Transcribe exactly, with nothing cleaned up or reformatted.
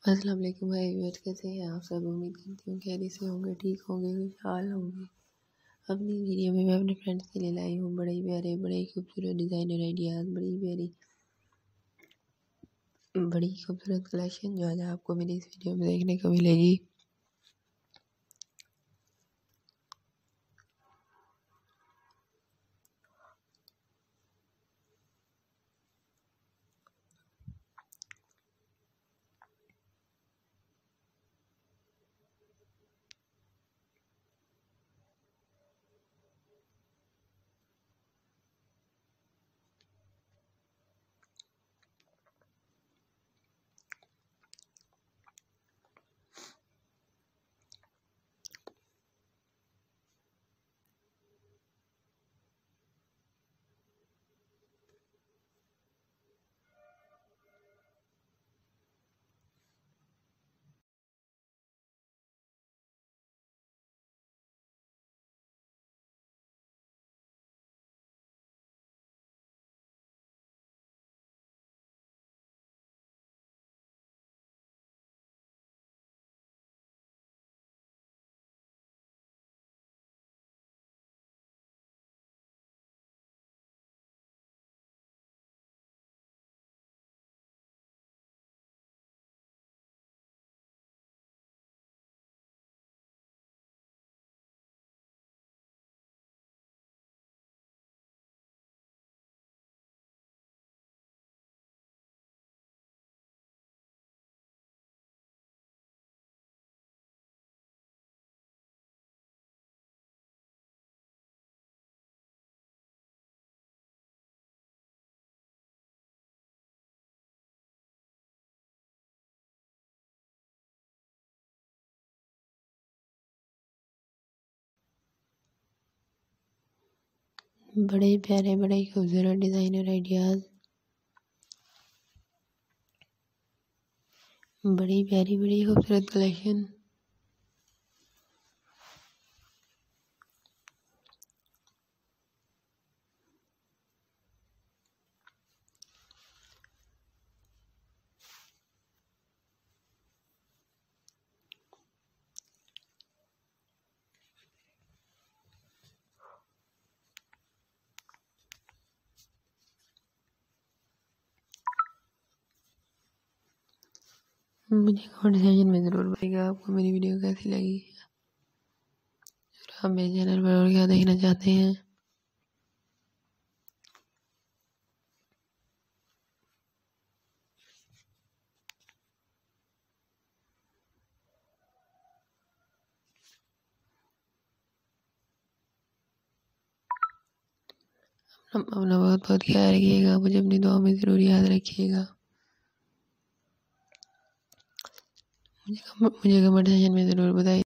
अस्सलाम वालेकुम भाई व्यूअर्स, कैसे हैं आप सब। उम्मीद करती हूँ खैरियत से होंगे, ठीक होंगे, खुशहाल होंगे। अपनी वीडियो में मैं अपने फ्रेंड्स के लिए लाई हूँ बड़े ही प्यारे, बड़े ही खूबसूरत डिज़ाइनर आइडियाज़, बड़ी प्यारी बड़ी खूबसूरत कलेक्शन जो आज आपको मेरी इस वीडियो में देखने को मिलेगी। बड़े ही प्यारे, बड़े ही खूबसूरत डिज़ाइनर आइडियाज़, बड़ी प्यारी बड़ी खूबसूरत कलेक्शन। मुझे कमेंट सेक्शन में ज़रूर बताइएगा आपको मेरी वीडियो कैसी लगी। अगर आप मेरे चैनल पर और क्या देखना चाहते हैं अपना बहुत बहुत ख्याल रखिएगा, मुझे अपनी दुआ में ज़रूर याद रखिएगा। मुझे मुझे कमेंट सेक्शन में ज़रूर बताइए।